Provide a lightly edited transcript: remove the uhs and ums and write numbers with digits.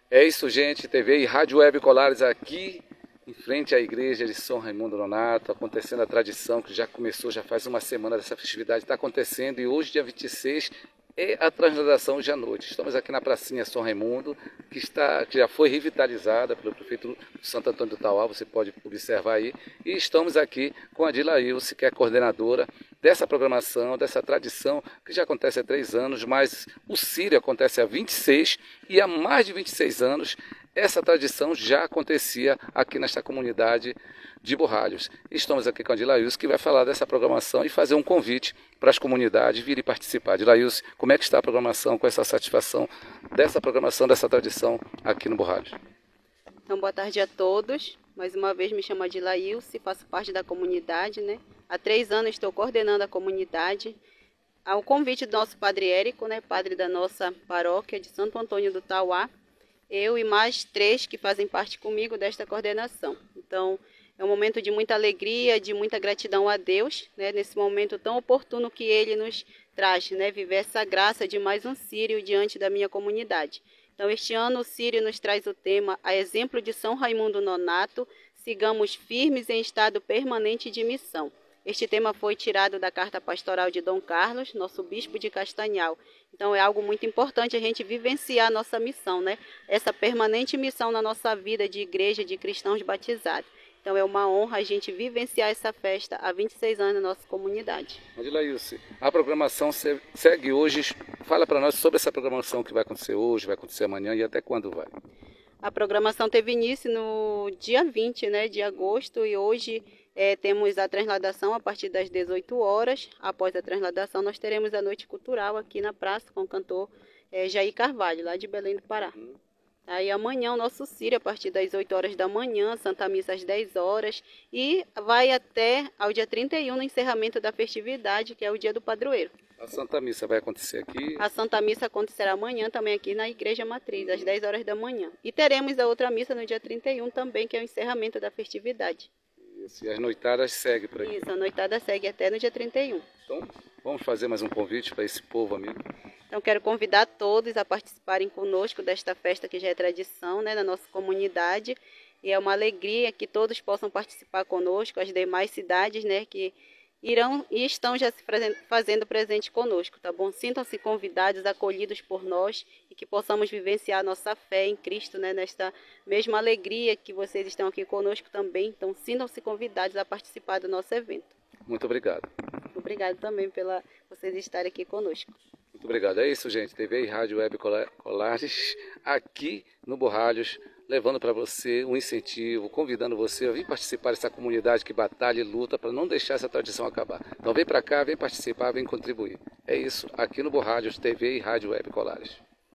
É isso, gente. TV e Rádio Web Colares aqui em frente à igreja de São Raimundo Nonato, acontecendo a tradição que já começou, já faz uma semana dessa festividade, está acontecendo e hoje, dia 26, é a transladação hoje à noite. Estamos aqui na pracinha São Raimundo, que já foi revitalizada pelo prefeito de Santo Antônio do Tauá, você pode observar aí, e estamos aqui com a Dilailce, que é a coordenadora dessa programação, dessa tradição, que já acontece há 3 anos, mas o Círio acontece há 26, e há mais de 26 anos, essa tradição já acontecia aqui nesta comunidade de Borralhos. Estamos aqui com a Dilailce, que vai falar dessa programação e fazer um convite para as comunidades virem participar. Dilailce, como é que está a programação, com essa satisfação dessa programação, dessa tradição aqui no Borralhos? Então, boa tarde a todos. Mais uma vez me chamo Dilailce, faço parte da comunidade, né? Há 3 anos estou coordenando a comunidade. Ao convite do nosso padre Érico, né? Padre da nossa paróquia de Santo Antônio do Tauá, eu e mais 3 que fazem parte comigo desta coordenação. Então, é um momento de muita alegria, de muita gratidão a Deus, né? Nesse momento tão oportuno que Ele nos traz, né? Viver essa graça de mais um Círio diante da minha comunidade. Então, este ano o Círio nos traz o tema, a exemplo de São Raimundo Nonato, sigamos firmes em estado permanente de missão. Este tema foi tirado da carta pastoral de Dom Carlos, nosso bispo de Castanhal. Então é algo muito importante a gente vivenciar a nossa missão, né? Essa permanente missão na nossa vida de igreja, de cristãos batizados. Então é uma honra a gente vivenciar essa festa há 26 anos na nossa comunidade. Dilailce, a programação segue hoje. Fala para nós sobre essa programação que vai acontecer hoje, vai acontecer amanhã e até quando vai. A programação teve início no dia 20, né, de agosto, e hoje temos a transladação a partir das 18 horas. Após a transladação, nós teremos a noite cultural aqui na praça com o cantor Jair Carvalho, lá de Belém do Pará. Aí amanhã o nosso Círio, a partir das 8 horas da manhã, Santa Missa às 10 horas, e vai até ao dia 31, no encerramento da festividade, que é o dia do padroeiro. A Santa Missa vai acontecer aqui? A Santa Missa acontecerá amanhã também aqui na Igreja Matriz, às 10 horas da manhã. E teremos a outra missa no dia 31 também, que é o encerramento da festividade. Isso, e as noitadas seguem por aqui? Isso, a noitada segue até no dia 31. Então, vamos fazer mais um convite para esse povo amigo? Então, quero convidar todos a participarem conosco desta festa que já é tradição, né, na nossa comunidade. E é uma alegria que todos possam participar conosco, as demais cidades, né, que irão e estão já se fazendo presente conosco, tá bom? Sintam-se convidados, acolhidos por nós e que possamos vivenciar nossa fé em Cristo, né? Nesta mesma alegria que vocês estão aqui conosco também. Então, sintam-se convidados a participar do nosso evento. Muito obrigado. Obrigado também pela vocês estarem aqui conosco. Muito obrigado. É isso, gente. TV e Rádio Web Colares aqui no Borralhos, levando para você um incentivo, convidando você a vir participar dessa comunidade que batalha e luta para não deixar essa tradição acabar. Então vem para cá, vem participar, vem contribuir. É isso, aqui no Borralhos, TV e Rádio Web Colares.